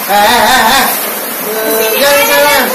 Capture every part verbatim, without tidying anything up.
Eh, eh, eh, eh. Jangan, jangan.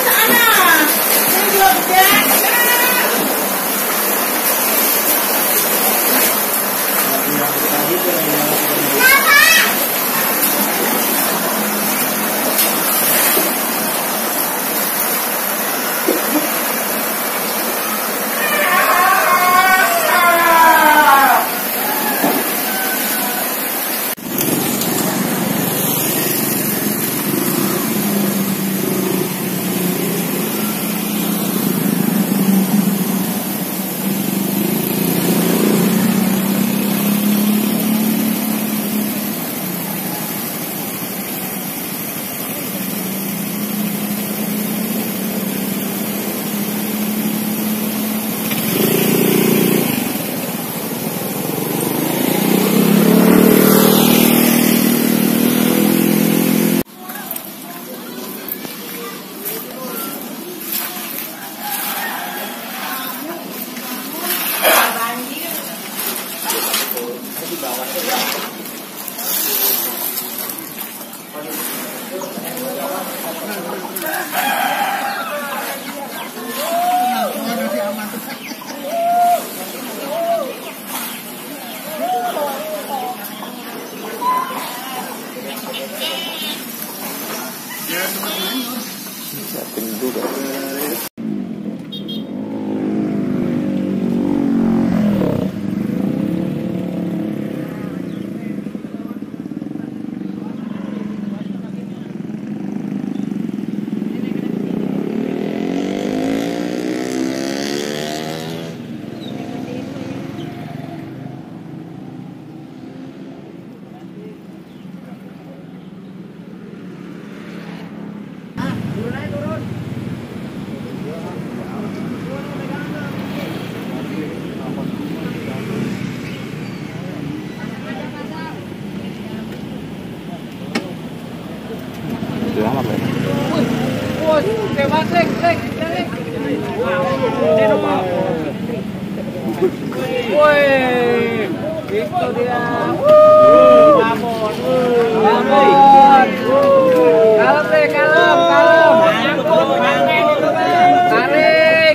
Siapin juga. Lama pak. Wah, hebat lek, lek, lek. Woi, itu dia. Lamon, lamon. Kalem deh, kalem, kalem. Tarik.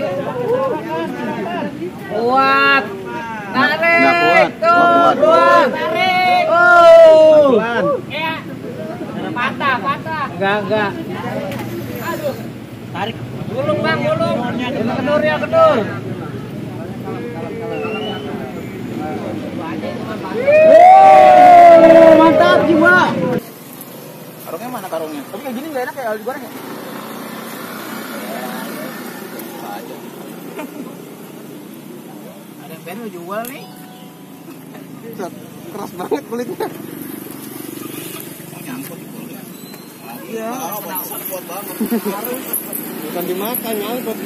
Kuat. Tarik. Tuh, kuat. Tarik. Oh. Patah, patah. Enggak, enggak. Aduh. Tarik. Gulung, Bang, gulung. Kedur ya, kedur. Oh, mantap jiwa. Karungnya mana karungnya? Tapi kayak gini enggak enak ya kalau digoreng ya? Ada yang pengen jual nih. Keras banget kulitnya. Iya. Penasaran kuat banget. Bukan dimakan, nyangkut.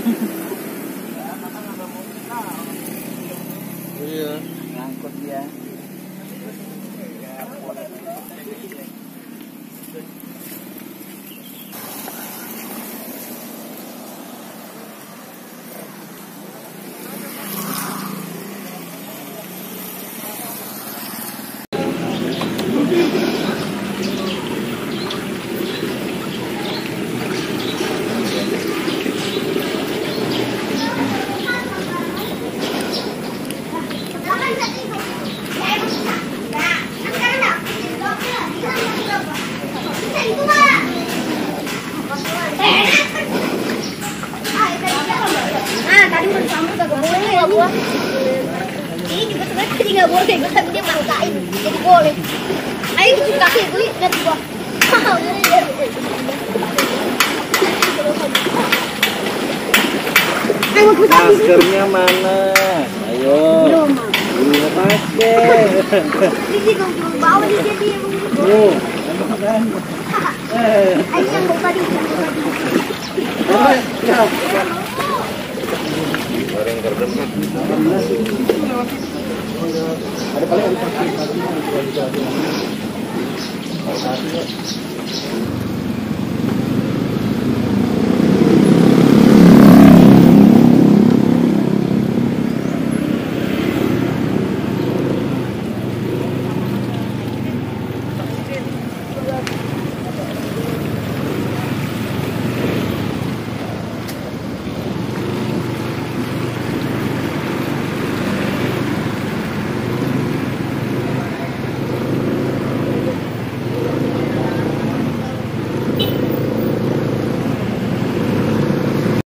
Iya. Nyangkut dia. Ini juga sebenarnya tadi nggak boleh, gue tapi dia maksain jadi boleh. Ayo cuci kaki gue dan gua. Maskernya mana? Ayo. Belum pakai. Ini belum bawa di jadi. Oh, Eh. Ayo yang bawa tadi. oh, siap. Goreng kerdem. Ada paling ada